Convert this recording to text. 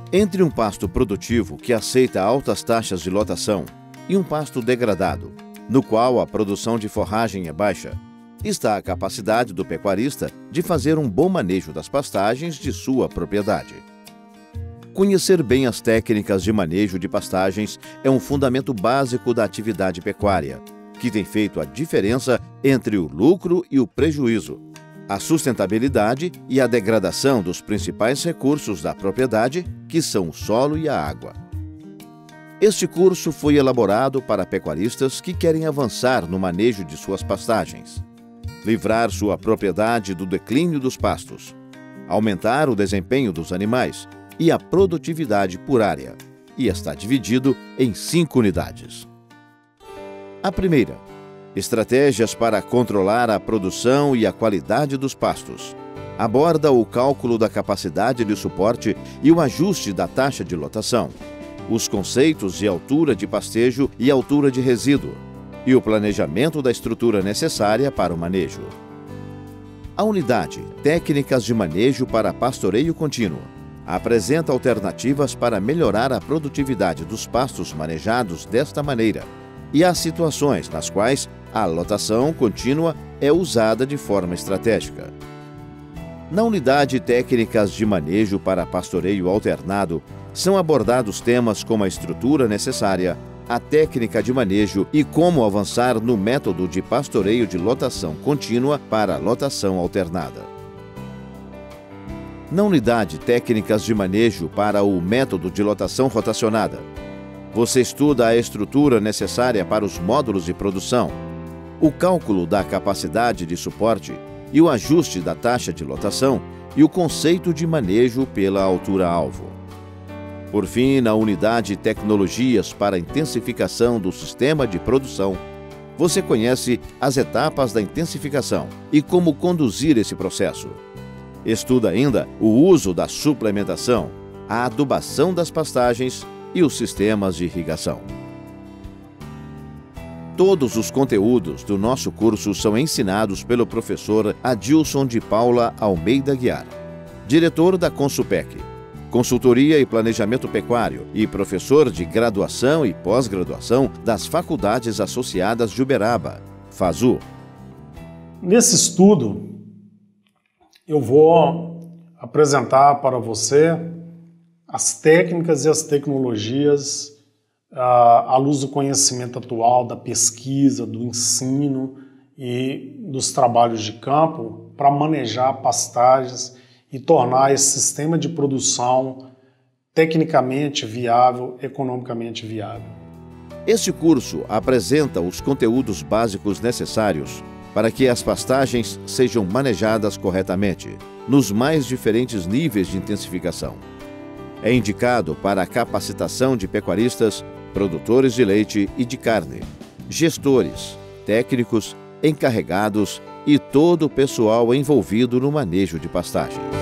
Entre um pasto produtivo que aceita altas taxas de lotação e um pasto degradado, no qual a produção de forragem é baixa, está a capacidade do pecuarista de fazer um bom manejo das pastagens de sua propriedade. Conhecer bem as técnicas de manejo de pastagens é um fundamento básico da atividade pecuária, que tem feito a diferença entre o lucro e o prejuízo, a sustentabilidade e a degradação dos principais recursos da propriedade, que são o solo e a água. Este curso foi elaborado para pecuaristas que querem avançar no manejo de suas pastagens, livrar sua propriedade do declínio dos pastos, aumentar o desempenho dos animais e a produtividade por área, e está dividido em 5 unidades. A primeira, estratégias para controlar a produção e a qualidade dos pastos, aborda o cálculo da capacidade de suporte e o ajuste da taxa de lotação, os conceitos de altura de pastejo e altura de resíduo, e o planejamento da estrutura necessária para o manejo. A unidade Técnicas de Manejo para Pastoreio Contínuo apresenta alternativas para melhorar a produtividade dos pastos manejados desta maneira e as situações nas quais a lotação contínua é usada de forma estratégica. Na unidade Técnicas de Manejo para Pastoreio Alternado, são abordados temas como a estrutura necessária, a técnica de manejo e como avançar no método de pastoreio de lotação contínua para lotação alternada. Na unidade Técnicas de Manejo para o método de lotação rotacionada, você estuda a estrutura necessária para os módulos de produção, o cálculo da capacidade de suporte e o ajuste da taxa de lotação e o conceito de manejo pela altura-alvo. Por fim, na unidade Tecnologias para Intensificação do Sistema de Produção, você conhece as etapas da intensificação e como conduzir esse processo. Estuda ainda o uso da suplementação, a adubação das pastagens e os sistemas de irrigação. Todos os conteúdos do nosso curso são ensinados pelo professor Adilson de Paula Almeida Guiar, diretor da Consupec, Consultoria e Planejamento Pecuário e professor de graduação e pós-graduação das Faculdades Associadas de Uberaba, FASU. Nesse estudo, eu vou apresentar para você as técnicas e as tecnologias à luz do conhecimento atual, da pesquisa, do ensino e dos trabalhos de campo para manejar pastagens e tornar esse sistema de produção tecnicamente viável, economicamente viável. Este curso apresenta os conteúdos básicos necessários para que as pastagens sejam manejadas corretamente, nos mais diferentes níveis de intensificação. É indicado para a capacitação de pecuaristas, produtores de leite e de carne, gestores, técnicos, encarregados e todo o pessoal envolvido no manejo de pastagens.